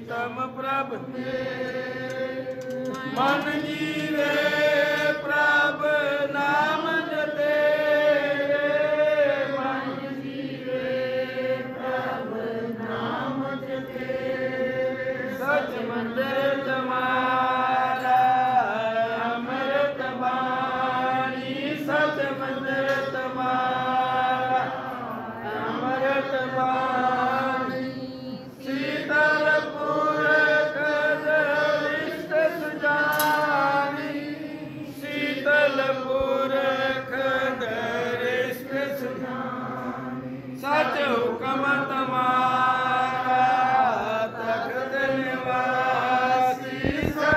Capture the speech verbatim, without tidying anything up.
प्रीतम प्रभ मन जीवे प्रभ नाम जते मन जीवे प्रभ नाम जते सच मंदिर तुम्हारा अमृत वाणी सच मंदिर तुम्हारा अमृत वाणी शीतल पुरख दरिष्ट सुजानी शीतल पुरख दरिष्ट सुजानी सच हुक्म तुम्हारा तख्त निवासी